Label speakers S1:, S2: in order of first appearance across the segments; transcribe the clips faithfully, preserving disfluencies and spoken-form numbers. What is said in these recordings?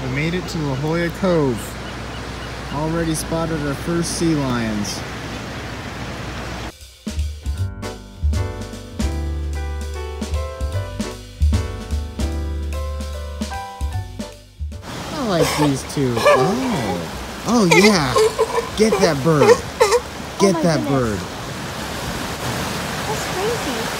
S1: We made it to La Jolla Cove. Already spotted our first sea lions. I like these two. Oh, oh yeah. Get that bird. Get
S2: oh
S1: that
S2: goodness.
S1: bird.
S2: That's crazy.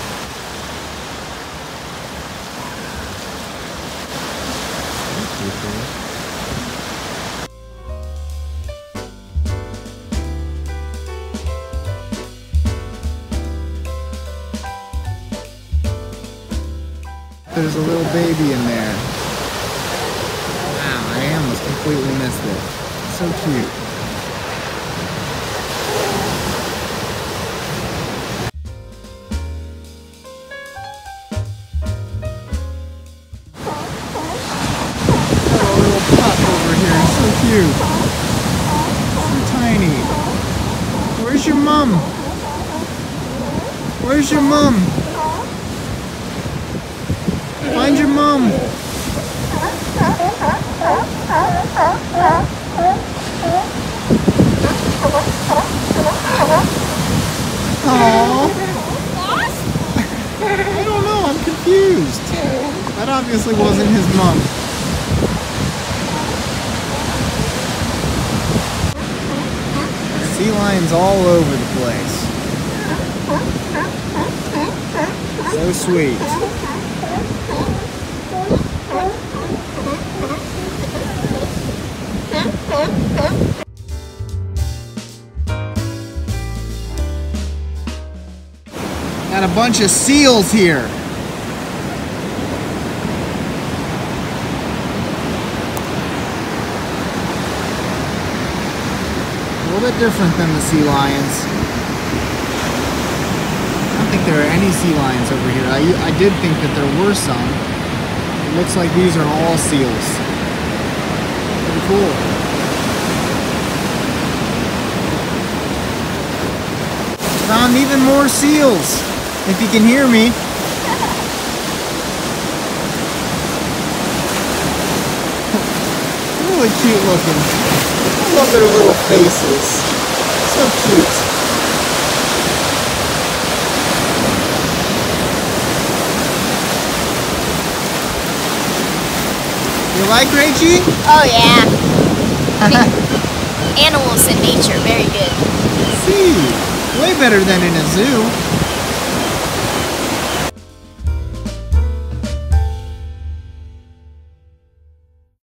S1: There's a little baby in there. Wow, I almost completely missed it. So cute. Got a little pup over here. So cute. So tiny. Where's your mom? Where's your mom? Find your mom. Aww. I don't know, I'm confused. That obviously wasn't his mom. Sea lions all over the place. So sweet. Got a bunch of seals here. A little bit different than the sea lions. I don't think there are any sea lions over here. I, I did think that there were some. It looks like these are all seals. Pretty cool. Found even more seals, if you can hear me. Really cute looking. I love their little faces. So cute. You like Rachie?
S2: Oh yeah. Animals in nature, very good.
S1: See. Way better than in a zoo.